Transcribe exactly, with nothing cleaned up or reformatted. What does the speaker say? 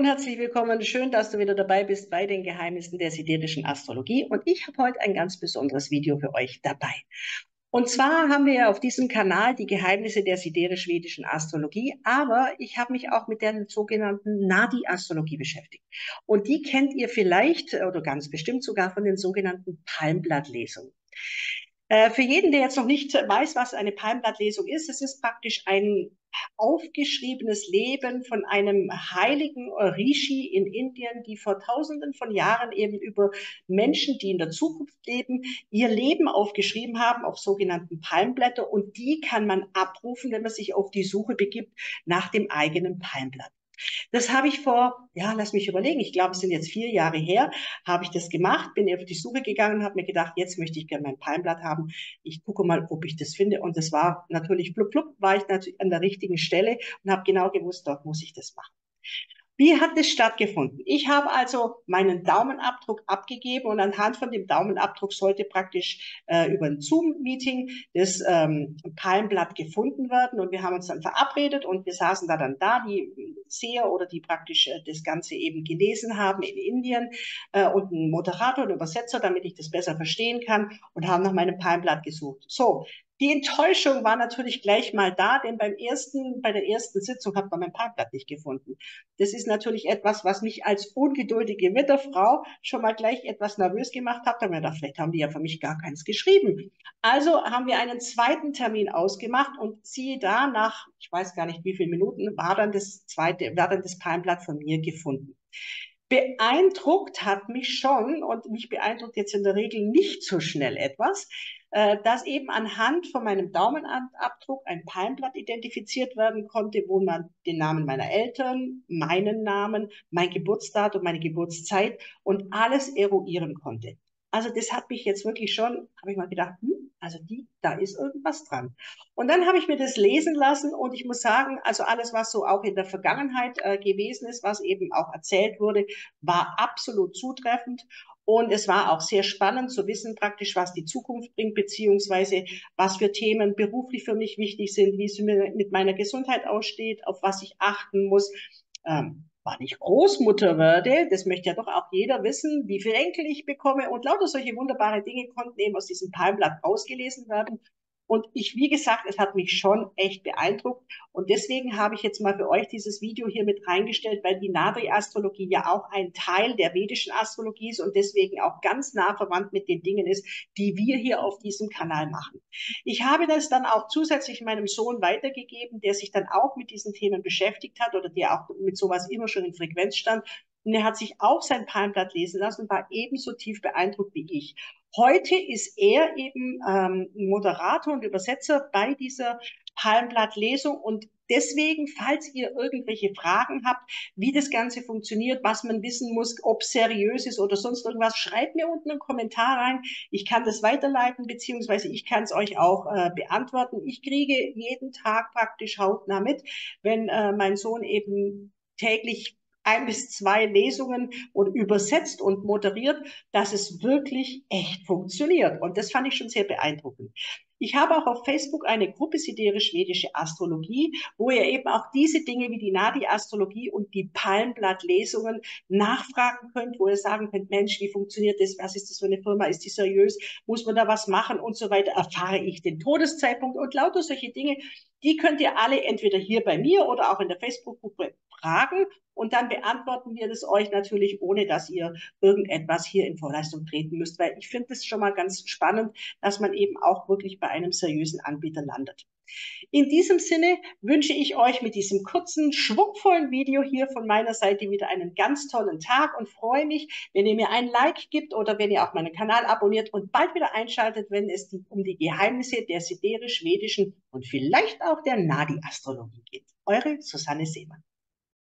und herzlich willkommen. Schön, dass du wieder dabei bist bei den Geheimnissen der siderischen Astrologie. Und ich habe heute ein ganz besonderes Video für euch dabei. Und zwar haben wir ja auf diesem Kanal die Geheimnisse der siderisch-vedischen Astrologie, aber ich habe mich auch mit der sogenannten Nadi-Astrologie beschäftigt. Und die kennt ihr vielleicht oder ganz bestimmt sogar von den sogenannten Palmblattlesungen. Äh, für jeden, der jetzt noch nicht weiß, was eine Palmblattlesung ist, es ist praktisch ein aufgeschriebenes Leben von einem heiligen Rishi in Indien, die vor Tausenden von Jahren eben über Menschen, die in der Zukunft leben, ihr Leben aufgeschrieben haben auf sogenannten Palmblätter, und die kann man abrufen, wenn man sich auf die Suche begibt nach dem eigenen Palmblatt. Das habe ich vor, ja, lass mich überlegen, ich glaube, es sind jetzt vier Jahre her, habe ich das gemacht, bin auf die Suche gegangen und habe mir gedacht, jetzt möchte ich gerne mein Palmblatt haben. Ich gucke mal, ob ich das finde. Und das war natürlich, blub, blub, war ich natürlich an der richtigen Stelle und habe genau gewusst, dort muss ich das machen. Wie hat es stattgefunden? Ich habe also meinen Daumenabdruck abgegeben und anhand von dem Daumenabdruck sollte praktisch äh, über ein Zoom-Meeting das ähm, Palmblatt gefunden werden, und wir haben uns dann verabredet und wir saßen da dann da, die Seher oder die praktisch äh, das Ganze eben gelesen haben in Indien äh, und ein Moderator und Übersetzer, damit ich das besser verstehen kann, und haben nach meinem Palmblatt gesucht. So, die Enttäuschung war natürlich gleich mal da, denn beim ersten, bei der ersten Sitzung hat man mein Palmblatt nicht gefunden. Das ist natürlich etwas, was mich als ungeduldige Witterfrau schon mal gleich etwas nervös gemacht hat. Da habe ich gedacht, vielleicht haben die ja für mich gar keins geschrieben. Also haben wir einen zweiten Termin ausgemacht, und siehe da, nach, ich weiß gar nicht wie viele Minuten, war dann das zweite, war dann das Palmblatt von mir gefunden. Beeindruckt hat mich schon, und mich beeindruckt jetzt in der Regel nicht so schnell etwas, äh, dass eben anhand von meinem Daumenabdruck ein Palmblatt identifiziert werden konnte, wo man den Namen meiner Eltern, meinen Namen, mein Geburtsdatum, meine Geburtszeit und alles eruieren konnte. Also das hat mich jetzt wirklich schon, habe ich mal gedacht, hm, also die, da ist irgendwas dran. Und dann habe ich mir das lesen lassen, und ich muss sagen, also alles, was so auch in der Vergangenheit äh, gewesen ist, was eben auch erzählt wurde, war absolut zutreffend. Und es war auch sehr spannend zu wissen, praktisch, was die Zukunft bringt, beziehungsweise was für Themen beruflich für mich wichtig sind, wie es mit meiner Gesundheit aussteht, auf was ich achten muss. Ähm, wann ich Großmutter werde, das möchte ja doch auch jeder wissen, wie viele Enkel ich bekomme, und lauter solche wunderbare Dinge konnten eben aus diesem Palmblatt ausgelesen werden. Und ich, wie gesagt, es hat mich schon echt beeindruckt. Und deswegen habe ich jetzt mal für euch dieses Video hier mit reingestellt, weil die Nadi-Astrologie ja auch ein Teil der vedischen Astrologie ist und deswegen auch ganz nah verwandt mit den Dingen ist, die wir hier auf diesem Kanal machen. Ich habe das dann auch zusätzlich meinem Sohn weitergegeben, der sich dann auch mit diesen Themen beschäftigt hat oder der auch mit sowas immer schon in Frequenz stand. Und er hat sich auch sein Palmblatt lesen lassen und war ebenso tief beeindruckt wie ich. Heute ist er eben ähm, Moderator und Übersetzer bei dieser Palmblatt-Lesung, und deswegen, falls ihr irgendwelche Fragen habt, wie das Ganze funktioniert, was man wissen muss, ob es seriös ist oder sonst irgendwas, schreibt mir unten einen Kommentar rein. Ich kann das weiterleiten, beziehungsweise ich kann es euch auch äh, beantworten. Ich kriege jeden Tag praktisch hautnah mit, wenn äh, mein Sohn eben täglich ein bis zwei Lesungen und übersetzt und moderiert, dass es wirklich echt funktioniert. Und das fand ich schon sehr beeindruckend. Ich habe auch auf Facebook eine Gruppe siderisch-vedische Astrologie, wo ihr eben auch diese Dinge wie die Nadi-Astrologie und die Palmblatt-Lesungen nachfragen könnt, wo ihr sagen könnt, Mensch, wie funktioniert das? Was ist das für eine Firma? Ist die seriös? Muss man da was machen? Und so weiter. Erfahre ich den Todeszeitpunkt und lauter solche Dinge. Die könnt ihr alle entweder hier bei mir oder auch in der Facebook-Gruppe fragen, und dann beantworten wir das euch natürlich, ohne dass ihr irgendetwas hier in Vorleistung treten müsst, weil ich finde es schon mal ganz spannend, dass man eben auch wirklich bei einem seriösen Anbieter landet. In diesem Sinne wünsche ich euch mit diesem kurzen, schwungvollen Video hier von meiner Seite wieder einen ganz tollen Tag und freue mich, wenn ihr mir ein Like gibt oder wenn ihr auch meinen Kanal abonniert und bald wieder einschaltet, wenn es um die Geheimnisse der siderisch-vedischen und vielleicht auch der Nadi-Astrologie geht. Eure Susanne Seemann.